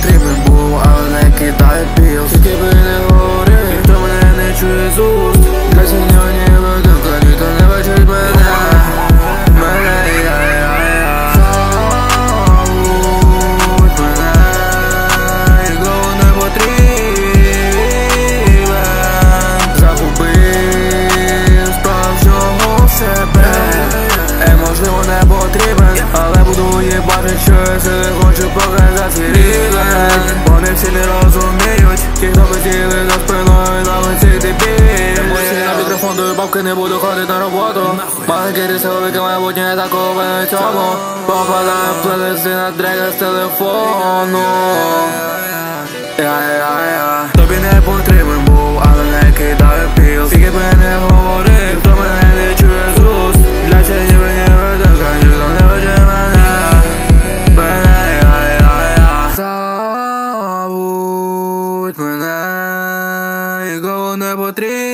потрібен був, але не кидаю піл. Скільки би не говорив, ніхто мене не чує з уст. Для сьогодні видумка, ніхто не бачить мене. Забудь мене, нікого не потрібен. Загубив справжнього себе. Можливо не потрібен, але буду їбати, що я себе хочу показати рівень. Вони всі не розуміють, ті, хто хотіли за спиною на цих дебілів. Емоції на мікрофон, даю бабки, не буду ходити на роботу. Маленький ріс, велике майбутнє, такого на цьому. Попадаю в плейлисти на треки з телефону. Тобі не потрібен був, але не кидаю піл. Скільки би не говорив, хто мене не чує з уст. Для сьогодні мені видумка, ніхто не бачить мене. Забудь мене, нікого не потрібен.